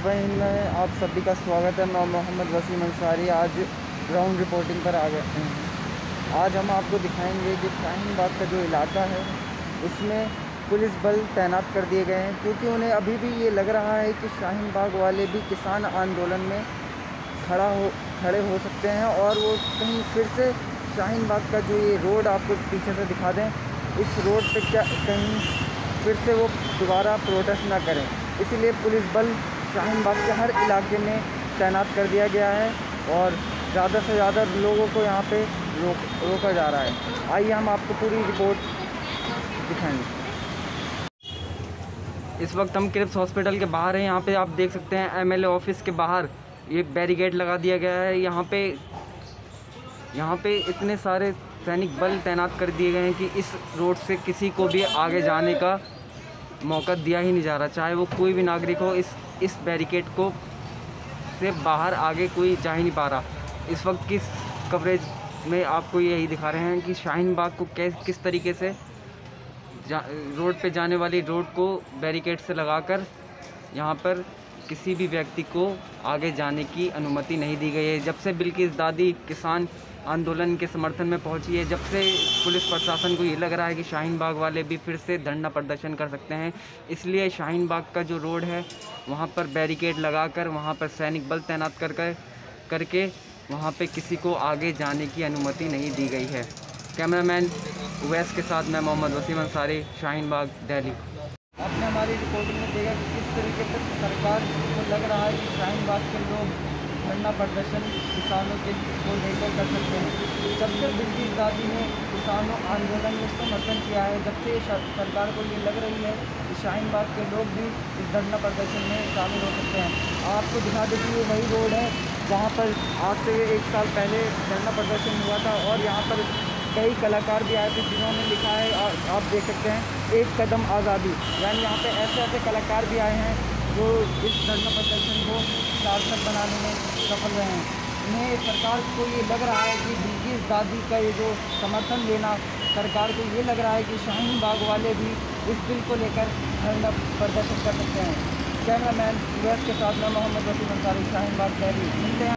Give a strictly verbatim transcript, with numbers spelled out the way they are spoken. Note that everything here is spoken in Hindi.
मुबैन में आप सभी का स्वागत है। मैं मोहम्मद वसीम अंसारी आज ग्राउंड रिपोर्टिंग पर आ गए हैं। आज हम आपको दिखाएंगे कि शाहीन बाग का जो इलाका है उसमें पुलिस बल तैनात कर दिए गए हैं, क्योंकि उन्हें अभी भी ये लग रहा है कि शाहीन बाग वाले भी किसान आंदोलन में खड़ा हो खड़े हो सकते हैं और वो कहीं फिर से शाहीन बाग का जो ये रोड आपको पीछे से दिखा दें, इस रोड पे क्या कहीं फिर से वो दोबारा प्रोटेस्ट ना करें। इसीलिए पुलिस बल शाहीन बाग के हर इलाके में तैनात कर दिया गया है और ज़्यादा से ज़्यादा लोगों को यहाँ पे रोक रोका जा रहा है। आइए हम आपको पूरी रिपोर्ट दिखाएंगे। इस वक्त हम क्रिप्स हॉस्पिटल के बाहर हैं। यहाँ पे आप देख सकते हैं एमएलए ऑफिस के बाहर ये बैरिकेड लगा दिया गया है। यहाँ पे यहाँ पे इतने सारे सैनिक बल तैनात कर दिए गए हैं कि इस रोड से किसी को भी आगे जाने का मौका दिया ही नहीं जा रहा, चाहे वो कोई भी नागरिक हो। इस इस बैरिकेड को से बाहर आगे कोई जा ही नहीं पा रहा। इस वक्त की कवरेज में आपको यही दिखा रहे हैं कि शाहीन बाग को कैस किस तरीके से रोड पे जाने वाली रोड को बैरिकेड से लगाकर यहाँ पर किसी भी व्यक्ति को आगे जाने की अनुमति नहीं दी गई है। जब से बिल्किस दादी किसान आंदोलन के समर्थन में पहुंची है, जब से पुलिस प्रशासन को ये लग रहा है कि शाहीन बाग वाले भी फिर से धरना प्रदर्शन कर सकते हैं, इसलिए शाहीन बाग का जो रोड है वहाँ पर बैरिकेड लगाकर वहाँ पर सैनिक बल तैनात कर कर करके वहाँ पे किसी को आगे जाने की अनुमति नहीं दी गई है। कैमरामैन उवैस के साथ मैं मोहम्मद वसीम अंसारी, शाहीन बाग, दिल्ली। आपने हमारी रिपोर्टिंग में देखा कि किस तरीके से सरकार को लग रहा है कि शाहीन बाग के लोग धरना प्रदर्शन किसानों के को लेकर कर सकते हैं। जब से बिल्किस दादी ने किसानों आंदोलन में समर्थन किया है, जब से सरकार को ये लग रही है कि शाहीन बाग के लोग भी इस धरना प्रदर्शन में शामिल हो सकते हैं। आपको दिखा दें कि ये वही रोड है जहाँ पर आज से एक साल पहले धरना प्रदर्शन हुआ था और यहाँ पर कई कलाकार भी आए थे जिन्होंने लिखा है, और आप देख सकते हैं, एक कदम आज़ादी। यानी यहाँ पे ऐसे ऐसे कलाकार भी आए हैं जो इस धरना प्रदर्शन को सार्थक बनाने में सफल रहे हैं। इन्हें सरकार को ये लग रहा है कि बिल्किस दादी का ये जो समर्थन लेना, सरकार को ये लग रहा है कि शाहीन बाग वाले भी इस बिल को लेकर धरना प्रदर्शन कर सकते हैं। कैमरामैन उवैस के साथ मैं मोहम्मद वसीम अंसारी, शाहीन बाग, दिल्ली। मिलते हैं